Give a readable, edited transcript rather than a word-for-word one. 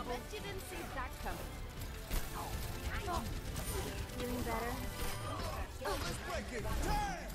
bet you didn't see that coming. Feeling better? Yo, let's break it. Damn!